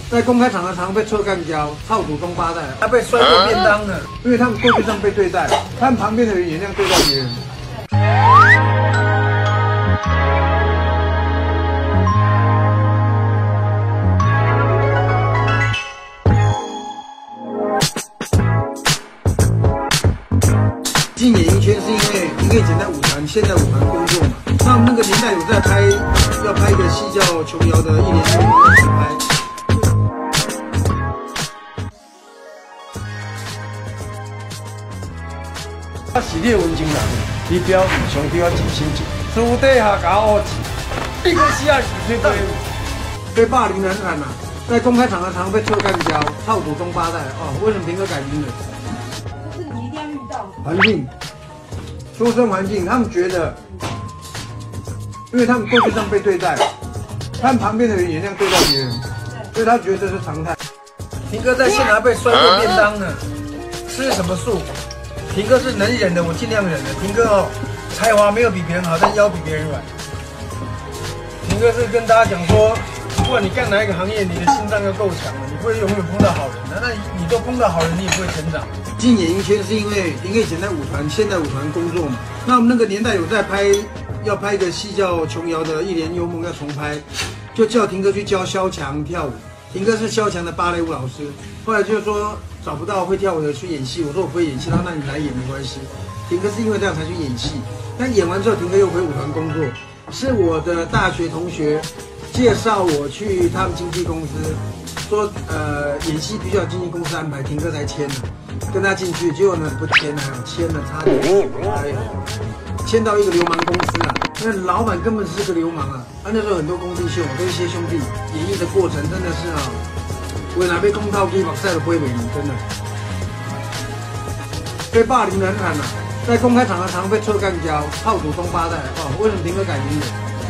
在公开场合常被臭干胶、操祖宗八代，还被摔过便当呢。因为他们过去这样被对待，他们旁边的人也那样对待别人。进演艺圈是因为你可以简单舞团，现在舞团工作嘛。那我们那个年代有在拍，要拍一个戏叫《琼瑶的一年之计》要拍。我是你的温情人，你表弟上对我尽心尽，私底下搞我钱，一个死啊死对被霸凌的很惨呐，在公开场合常被臭干胶、操祖宗八代哦。为什么平哥改名了？ 就是你一定要遇到环境、出生环境，他们觉得，因为他们过去这样被对待，他们旁边的人也那样对待别人，所以他觉得这是常态。平哥在现场被摔过便当呢，吃什么素？平哥是能忍的，我尽量忍的。平哥哦，才华没有比别人好，但腰比别人软。平哥是跟大家讲说，不管你干哪一个行业，你的心脏要够强的，你不会永远碰到好人的。那你都碰到好人，你也不会成长。进演艺圈是因为平哥以前在舞团，现在舞团工作嘛。那我们那个年代有在拍，要拍一个戏叫《琼瑶的一帘幽梦》要重拍，就叫平哥去教萧蔷跳舞。平哥是萧蔷的芭蕾舞老师，后来就说找不到会跳舞的去演戏，我说我不会演戏，他说那你来演没关系。平哥是因为这样才去演戏，但演完之后平哥又回舞团工作，是我的大学同学介绍我去他们经纪公司，说演戏必须要经纪公司安排，平哥才签的，跟他进去，结果呢不签了，签了差点，哎呀，签到一个流氓公司啊，那老板根本是个流氓啊，那时候很多工地秀，跟一些兄弟演绎的过程真的是啊，我哪被公道可以把赛的归美你，真的被霸凌的很惨呐，在公开场合常被臭干胶、操祖宗八代哦。为什么平哥改名了？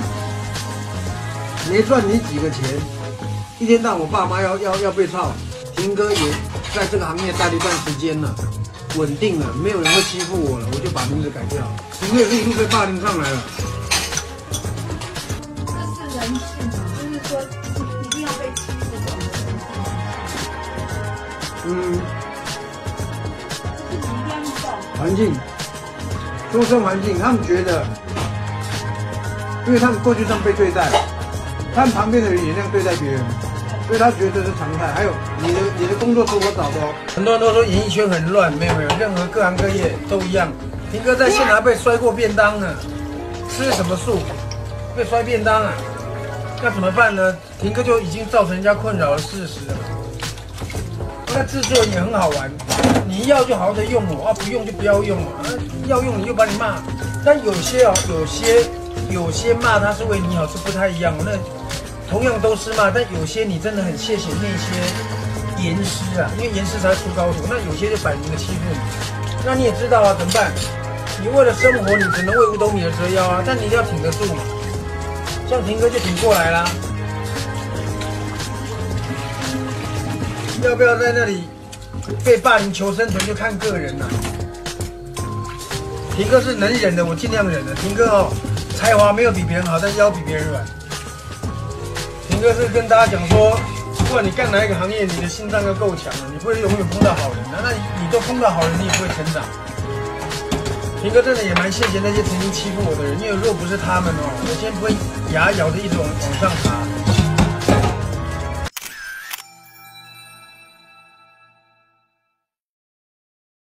没赚你几个钱，一天到晚我爸妈要被操，平哥也在这个行业待了一段时间了，稳定了，没有人会欺负我了，我就把名字改掉。平哥也是一路被霸凌上来了。 这是人性嘛，就是说一定要被欺负的。就是你一定要遇到环境、出生环境，他们觉得，因为他们过去这样被对待，他们旁边的人也那样对待别人，所以他觉得这是常态。还有你的工作是我找的哦。很多人都说演艺圈很乱，没有，任何各行各业都一样。平哥在现场被摔过便当呢，吃什么素？被摔便当啊，那怎么办呢？平哥就已经造成人家困扰的事实了。那制作人也很好玩，你要就好好的用我啊，不用就不要用嘛。要用你就把你骂，但有些骂他是为你好是不太一样。那同样都是骂，但有些你真的很谢谢那些严师啊，因为严师才出高徒。那有些就摆明了欺负你，那你也知道啊，怎么办？你为了生活，你只能为五斗米而折腰啊，但你一定要挺得住嘛。像平哥就挺过来啦。要不要在那里被霸凌求生存，就看个人啦。平哥是能忍的，我尽量忍的。平哥哦，才华没有比别人好，但腰比别人软。平哥是跟大家讲说，不管你干哪一个行业，你的心脏要够强的，你不会永远碰到好人的。那你都碰到好人，你也不会成长。平哥真的也蛮谢谢那些曾经欺负我的人，因为如果不是他们哦，我今天不会牙咬着一直往上爬。